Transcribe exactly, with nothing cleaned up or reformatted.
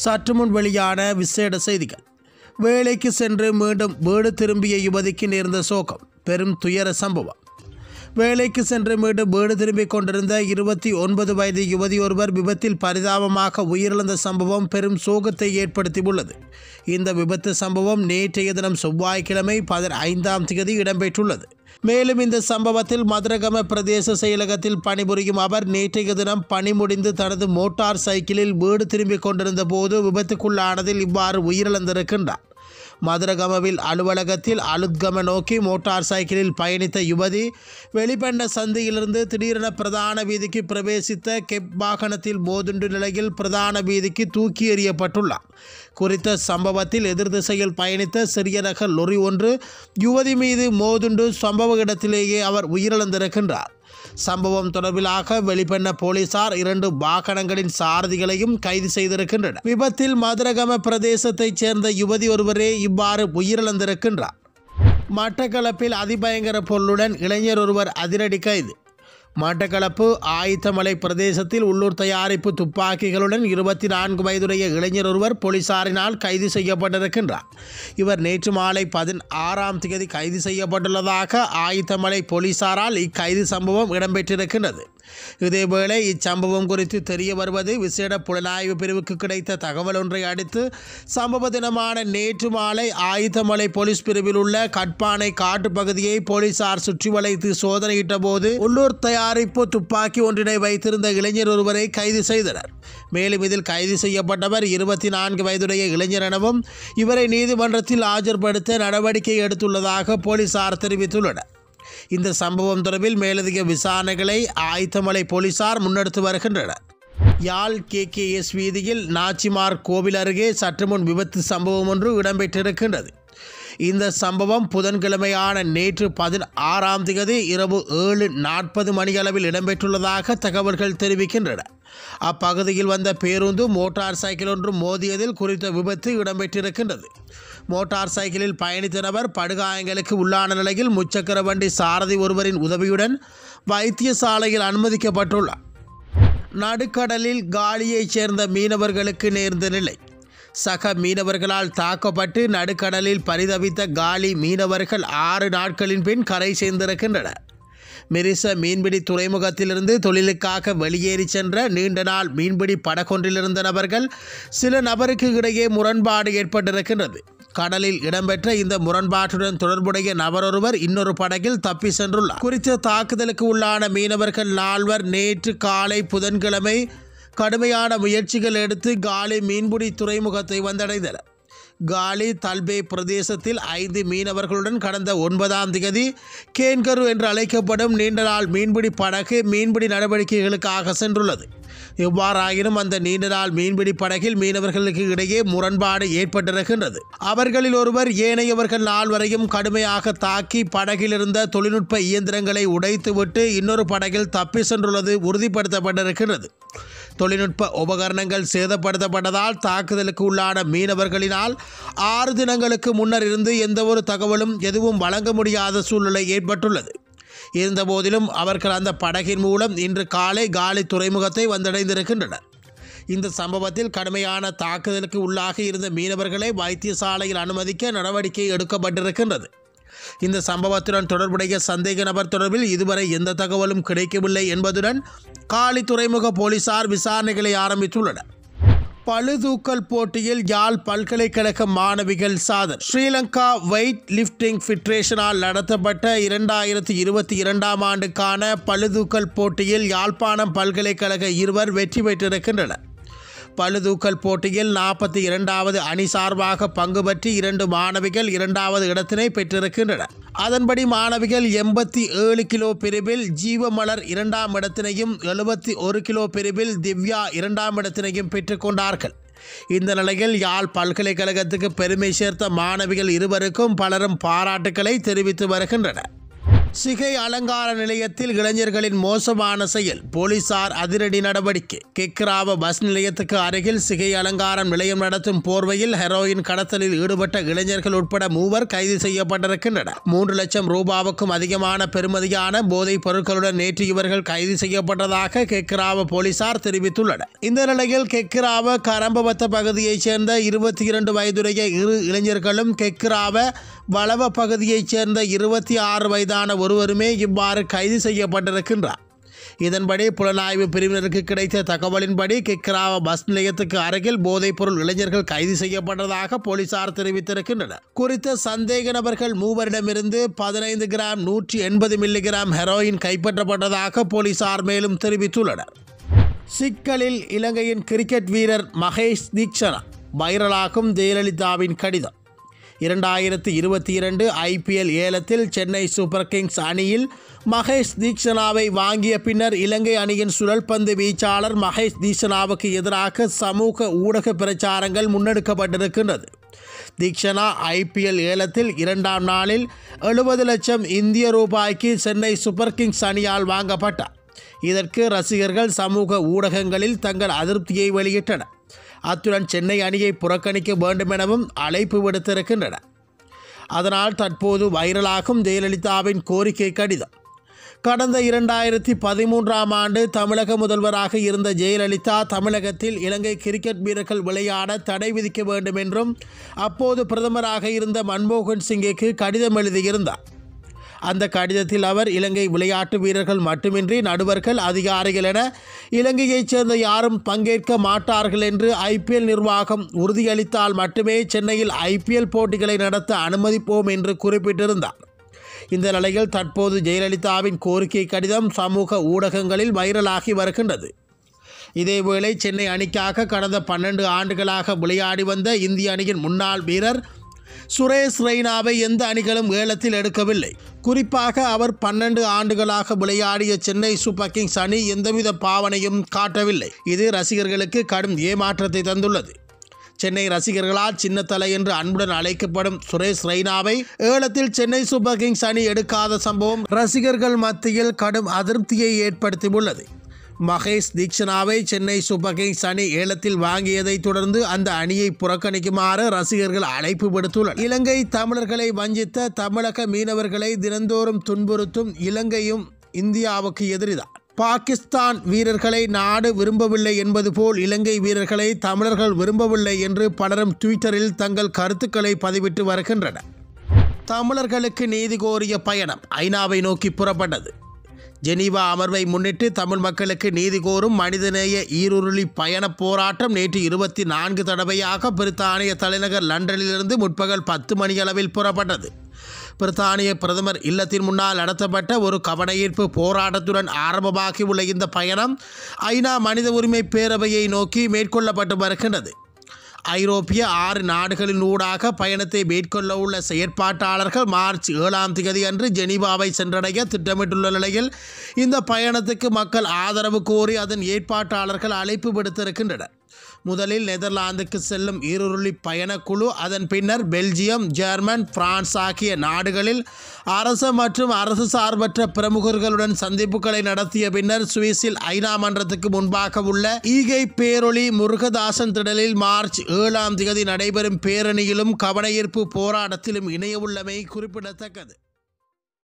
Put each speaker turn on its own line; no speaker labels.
சற்று முன் வெளியான விசேட செய்திகள். வேலைக்கு சென்று மீண்டும் வீடு திரும்பிய யுவதிக்கு நேர்ந்த சோகம், பெரும் துயர சம்பவம். வேலைக்கு சென்று மீண்டும் வீடு திரும்பிக் கொண்டிருந்த இருபத்தி ஒன்பது வயது யுவதி ஒருவர் விபத்தில் பரிதாபமாக உயிரிழந்த சம்பவம் பெரும் சோகத்தை ஏற்படுத்தியுள்ளது. இந்த விபத்து சம்பவம் நேற்றைய தினம் செவ்வாய்க்கிழமை பதினைந்தாம் தேதி இடம்பெற்றுள்ளது. மேலும் இந்த சம்பவத்தில் மதுரகம பிரதேச செயலகத்தில் பணிபுரியும் அவர் நேற்றைய தினம் பணி முடிந்து தனது மோட்டார் சைக்கிளில் வீடு திரும்பிக் கொண்டிருந்த போது விபத்துக்குள்ளானதில் இவ்வாறு உயிரிழந்திருக்கின்றார். மதுரகமவில் அலுவலகத்தில் அலுத்கம நோக்கி மோட்டார் சைக்கிளில் பயணித்த யுவதி வெளிப்பண்ட சந்தியிலிருந்து திடீரென பிரதான வீதிக்கு பிரவேசித்த கெப் வாகனத்தில் மோதுண்டு நிலையில் பிரதான வீதிக்கு தூக்கி எறியப்பட்டுள்ளார். குறித்த சம்பவத்தில் எதிர் திசையில் பயணித்த சிறிய ரக லொரி ஒன்று யுவதி மீது மோதுண்டு சம்பவ இடத்திலேயே அவர் உயிரிழந்திருக்கின்றார். சம்பவம் தொடர்பிலாக வெளிப்பண்ண போலீசார் இரண்டு வாகனங்களின் சாரதிகளையும் கைது செய்திருக்கின்றனர். விபத்தில் மதுரகம பிரதேசத்தைச் சேர்ந்த யுவதி ஒருவரே இவ்வாறு உயிரிழந்திருக்கின்றார். மட்டக்களப்பில் அதிபயங்கர பொருளுடன் இளைஞர் ஒருவர் அதிரடி கைது. மட்டக்களப்பு ஆயித்தமலை பிரதேசத்தில் உள்ளூர் தயாரிப்பு துப்பாக்கிகளுடன் இருபத்தி நான்கு வயதுடைய இளைஞர் ஒருவர் போலீசாரினால் கைது செய்யப்பட்டிருக்கின்றார். இவர் நேற்று மாலை பதினாறாம் தேதி கைது செய்யப்பட்டுள்ளதாக ஆயித்தமலை போலீசாரால் இக்கைது சம்பவம் இடம்பெற்றிருக்கின்றது. இதேவேளை இச்சம்பவம் குறித்து தெரிய வருவது விசேட புலனாய்வு பிரிவுக்கு கிடைத்த தகவல் ஒன்றை அடுத்து சம்பவ தினமான நேற்று மாலை ஆயுதமலை போலீஸ் பிரிவில் உள்ள கட்பானை காட்டு பகுதியை போலீசார் சுற்றி வளைத்து சோதனையிட்ட போது உள்ளூர் தயாரிப்பு துப்பாக்கி ஒன்றினை வைத்திருந்த இளைஞர் ஒருவரை கைது செய்தனர். மேலும் இதில் கைது செய்யப்பட்டவர் இருபத்தி நான்கு வயதுடைய இளைஞர் எனவும் இவரை நீதிமன்றத்தில் ஆஜர்படுத்த நடவடிக்கை எடுத்துள்ளதாக போலீசார் தெரிவித்துள்ளனர். இந்த சம்பவம் தொடர்பில் மேலதிக விசாரணைகளை ஆயத்தமலை போலீசார் முன்னெடுத்து வருகின்றனர். யாழ் கே கே எஸ் வீதியில் நாச்சிமார் கோவில் அருகே சற்று முன் விபத்து சம்பவம் ஒன்று இடம்பெற்றிருக்கின்றது. இந்த சம்பவம் புதன்கிழமையான நேற்று பதினாறாம் தேதி இரவு ஏழு நாற்பது மணியளவில் இடம்பெற்றுள்ளதாக தகவல்கள் தெரிவிக்கின்றன. அப்பகுதியில் வந்த பேருந்து மோட்டார் சைக்கிள் ஒன்று மோதியதில் குறித்த விபத்து இடம்பெற்றிருக்கின்றது. மோட்டார் சைக்கிளில் பயணித்த நபர் படுகாயங்களுக்கு உள்ளான நிலையில் முச்சக்கர வண்டி சாரதி ஒருவரின் உதவியுடன் வைத்தியசாலையில் அனுமதிக்கப்பட்டுள்ளார். நடுக்கடலில் காலியைச் சேர்ந்த மீனவர்களுக்கு நேர்ந்த நிலை. சக மீனவர்களால் தாக்கப்பட்டு நடுக்கடலில் பரிதவித்த காலி மீனவர்கள் ஆறு நாட்களின் பின் கரை சேர்ந்திருக்கின்றனர். மிரிச மீன்பிடி துறைமுகத்திலிருந்து தொழிலுக்காக வெளியேறி சென்ற நீண்ட நாள் மீன்பிடி படகொன்றிலிருந்த நபர்கள் சில நபருக்கு இடையே முரண்பாடு ஏற்பட்டிருக்கின்றது. கடலில் இடம்பெற்ற இந்த முரண்பாட்டுடன் தொடர்புடைய நபரொருவர் இன்னொரு படகில் தப்பி சென்றுள்ளார். குறித்த தாக்குதலுக்கு உள்ளான மீனவர்கள் நால்வர் நேற்று காலை புதன்கிழமை கடுமையான முயற்சிகள் எடுத்து காலி மீன்பிடி துறைமுகத்தை வந்தடைந்தனர். காலி தல்பே பிரதேசத்தில் ஐந்து மீனவர்களுடன் கடந்த ஒன்பதாம் தேதி கேன்கரு என்று அழைக்கப்படும் நீண்ட நாள் மீன்பிடி படகு மீன்பிடி நடவடிக்கைகளுக்காக சென்றுள்ளது. எவ்வாறாயினும் அந்த நீண்ட நாள் மீன்பிடி படகில் மீனவர்களுக்கு இடையே முரண்பாடு ஏற்பட்டிருக்கின்றது. அவர்களில் ஒருவர் ஏனையவர்கள் நால்வரையும் கடுமையாக தாக்கி படகில் இருந்த தொழில்நுட்ப இயந்திரங்களை உடைத்துவிட்டு இன்னொரு படகில் தப்பி சென்றுள்ளது உறுதிப்படுத்தப்பட்டிருக்கிறது. தொழில்நுட்ப உபகரணங்கள் சேதப்படுத்தப்பட்டதால் தாக்குதலுக்கு உள்ளான மீனவர்களினால் ஆறு தினங்களுக்கு முன்னர் இருந்து எந்தவொரு தகவலும் எதுவும் வழங்க முடியாத சூழ்நிலை ஏற்பட்டுள்ளது. இருந்தபோதிலும் அவர்கள் அந்த படகின் மூலம் இன்று காலை காலி துறைமுகத்தை வந்தடைந்திருக்கின்றனர். இந்த சம்பவத்தில் கடுமையான தாக்குதலுக்கு உள்ளாகி இருந்த மீனவர்களை வைத்தியசாலையில் அனுமதிக்க நடவடிக்கை எடுக்கப்பட்டிருக்கின்றது. இந்த சம்பவத்துடன் தொடர்புடைய சந்தேக நபர் தொடர்பில் இதுவரை எந்த தகவலும் கிடைக்கவில்லை என்பதுடன் காலி துறைமுக போலீசார் விசாரணைகளை ஆரம்பித்துள்ளனர். பளுதூக்கல் போட்டியில் யாழ் பல்கலைக்கழக மாணவிகள் சாதனை. ஸ்ரீலங்கா வெயிட் லிஃப்டிங் ஃபெடரேஷனால் நடத்தப்பட்ட இரண்டாயிரத்தி இருபத்தி இரண்டாம் ஆண்டுக்கான பளுதூக்கல் போட்டியில் யாழ்ப்பாணம் பல்கலைக்கழக இருவர் வெற்றி பெற்றிருக்கின்றனர். பளுதூக்கல் போட்டியில் நாற்பத்தி இரண்டாவது அணி சார்பாக பங்கு பற்றி இரண்டு மாணவிகள் இரண்டாவது இடத்தினை பெற்றிருக்கின்றனர். அதன்படி மாணவிகள் எண்பத்தி ஏழு கிலோ பிரிவில் ஜீவமலர் இரண்டாம் இடத்தினையும் எழுபத்தி ஒரு கிலோ பிரிவில் திவ்யா இரண்டாம் இடத்தினையும் பெற்றுக்கொண்டார்கள். இந்த நிலையில் யாழ் பல்கலைக்கழகத்துக்கு பெருமை சேர்த்த மாணவிகள் இருவருக்கும் பலரும் பாராட்டுக்களை தெரிவித்து வருகின்றனர். சிகை அலங்கார நிலையத்தில் இளைஞர்களின் மோசமான செயல், போலீசார் அதிரடி நடவடிக்கை. கெக்கிராவ பஸ் நிலையத்துக்கு அருகில் சிகை அலங்காரம் நிலையம் நடத்தும் போர்வையில் ஹெரோயின் கடத்தலில் ஈடுபட்ட இளைஞர்கள் உட்பட மூவர் கைது செய்யப்பட்டிருக்கின்றனர். மூன்று லட்சம் ரூபாவுக்கும் அதிகமான பெறுமதியான போதைப் பொருட்களுடன் நேற்று இவர்கள் கைது செய்யப்பட்டதாக கெக்கிராவ போலீசார் தெரிவித்துள்ளனர். இந்த நிலையில் கெக்கிராவ கரம்பவத்த பகுதியைச் சேர்ந்த இருபத்தி இரண்டு வயதுடைய இரு இளைஞர்களும் கெக்கிராவ வளவ பகுதியைச் சேர்ந்த இருபத்தி ஆறு வயதான ஒருவருமே இவ்வாறு கைது செய்யப்பட்டிருக்கின்றார். இதன்படி புலனாய்வு பிரிவினருக்கு கிடைத்த தகவலின்படி கெக்கிராவ பஸ் நிலையத்துக்கு அருகில் போதைப்பொருள் இளைஞர்கள் கைது செய்யப்பட்டதாக போலீசார் தெரிவித்திருக்கின்றனர். குறித்த சந்தேக நபர்கள் மூவரிடமிருந்து பதினைந்து கிராம் நூற்றி எண்பது மில்லிகிராம் ஹெரோயின் கைப்பற்றப்பட்டதாக போலீசார் மேலும் தெரிவித்துள்ளனர். சிக்கலில் இலங்கையின் கிரிக்கெட் வீரர் மகேஷ் தீக்ஷனா, வைரலாகும் ஜெயலலிதாவின் கடிதம். இரண்டாயிரத்தி இருபத்தி இரண்டு ஐபிஎல் ஏலத்தில் சென்னை சூப்பர் கிங்ஸ் அணியில் மகேஷ் தீக்ஷனாவை வாங்கிய பின்னர் இலங்கை அணியின் சுழல்பந்து வீச்சாளர் மகேஷ் தீக்ஷனாவுக்கு எதிராக சமூக ஊடக பிரச்சாரங்கள் முன்னெடுக்கப்பட்டிருக்கின்றது. தீக்ஷனா ஐபிஎல் ஏலத்தில் இரண்டாம் நாளில் எழுபது லட்சம் இந்திய ரூபாய்க்கு சென்னை சூப்பர் கிங்ஸ் அணியால் வாங்கப்பட்டார். இதற்கு ரசிகர்கள் சமூக ஊடகங்களில் தங்கள் அதிருப்தியை வெளியிட்டனர். அத்துடன் சென்னை அணியை புறக்கணிக்க வேண்டும் எனவும் அழைப்பு விடுத்திருக்கின்றனர். அதனால் தற்போது வைரலாகும் ஜெயலலிதாவின் கோரிக்கை கடிதம். கடந்த இரண்டாயிரத்தி பதிமூன்றாம் ஆண்டு தமிழக முதல்வராக இருந்த ஜெயலலிதா தமிழகத்தில் இலங்கை கிரிக்கெட் வீரர்கள் விளையாட தடை விதிக்க வேண்டும் என்றும் அப்போது பிரதமராக இருந்த மன்மோகன் சிங்கிற்கு கடிதம் எழுதியிருந்தார். அந்த கடிதத்தில் அவர் இலங்கை விளையாட்டு வீரர்கள் மட்டுமின்றி நடுவர்கள், அதிகாரிகள் என இலங்கையைச் சேர்ந்த யாரும் பங்கேற்க மாட்டார்கள் என்று ஐபிஎல் நிர்வாகம் உறுதியளித்தால் மட்டுமே சென்னையில் ஐபிஎல் போட்டிகளை நடத்த அனுமதிப்போம் என்று குறிப்பிட்டிருந்தார். இந்த நிலையில் தற்போது ஜெயலலிதாவின் கோரிக்கை கடிதம் சமூக ஊடகங்களில் வைரலாகி வருகின்றது. இதேவேளை சென்னை அணிக்காக கடந்த பன்னெண்டு ஆண்டுகளாக விளையாடி வந்த இந்திய அணியின் முன்னாள் வீரர் சுரேஷ் ரெய்னாவை எந்த அணிகளும் ஏலத்தில் எடுக்கவில்லை. குறிப்பாக அவர் பன்னெண்டு ஆண்டுகளாக விளையாடிய சென்னை சூப்பர் கிங்ஸ் அணி எந்தவித பாவனையும் காட்டவில்லை. இது ரசிகர்களுக்கு கடும் ஏமாற்றத்தை தந்துள்ளது. சென்னை ரசிகர்களால் சின்னத்தலை என்று அன்புடன் அழைக்கப்படும் சுரேஷ் ரெய்னாவை ஏலத்தில் சென்னை சூப்பர் கிங்ஸ் அணி எடுக்காத சம்பவம் ரசிகர்கள் மத்தியில் கடும் அதிருப்தியை ஏற்படுத்தியுள்ளது. மகேஷ் தீக்ஷனாவை சென்னை சூப்பர் கிங்ஸ் அணி ஏலத்தில் வாங்கியதை தொடர்ந்து அந்த அணியை புறக்கணிக்குமாறு ரசிகர்கள் அழைப்பு விடுத்துள்ளனர். இலங்கை தமிழர்களை வஞ்சித்த தமிழக மீனவர்களை தினந்தோறும் துன்புறுத்தும் இலங்கையும் இந்தியாவுக்கு எதிரிதான். பாகிஸ்தான் வீரர்களை நாடு விரும்பவில்லை என்பது போல் இலங்கை வீரர்களை தமிழர்கள் விரும்பவில்லை என்று பலரும் ட்விட்டரில் தங்கள் கருத்துக்களை பதிவிட்டு வருகின்றனர். தமிழர்களுக்கு நீதி கோரிய பயணம் ஐநாவை நோக்கி புறப்பட்டது. ஜெனீவா அமர்வை முன்னிட்டு தமிழ் மக்களுக்கு நீதி கோரும் மனிதநேய ஈருருளி பயண போராட்டம் நேற்று இருபத்தி நான்கு தடவையாக பிரித்தானிய தலைநகர் லண்டனிலிருந்து முற்பகல் பத்து மணியளவில் புறப்பட்டது. பிரித்தானிய பிரதமர் இல்லத்தின் முன்னால் நடத்தப்பட்ட ஒரு கவனஈர்ப்பு போராட்டத்துடன் ஆரம்பமாகியுள்ள இந்த பயணம் ஐநா மனித உரிமை பேரவையை நோக்கி மேற்கொள்ளப்பட்டு வருகின்றது. ஐரோப்பிய ஆறு நாடுகளின் ஊடாக பயணத்தை மேற்கொள்ள உள்ள செயற்பாட்டாளர்கள் மார்ச் ஏழாம் தேதி அன்று ஜெனீவாவை சென்றடைய திட்டமிட்டுள்ள நிலையில் இந்த பயணத்துக்கு மக்கள் ஆதரவு கோரி அதன் ஏற்பாட்டாளர்கள் அழைப்பு விடுத்திருக்கின்றனர். முதலில் நெதர்லாந்துக்கு செல்லும் ஈருருளி பயணக்குழு அதன் பின்னர் பெல்ஜியம், ஜெர்மன், பிரான்ஸ் ஆகிய நாடுகளில் அரசு மற்றும் அரசு சார்பற்ற பிரமுகர்களுடன் சந்திப்புகளை நடத்திய பின்னர் சுவிஸில் ஐநா மன்றத்துக்கு முன்பாக உள்ள ஈகை பேரொளி முருகதாசன் திடலில் மார்ச் ஏழாம் தேதி நடைபெறும் பேரணியிலும் கவனஈர்ப்பு போராட்டத்திலும் இணைய உள்ளமை குறிப்பிடத்தக்கது.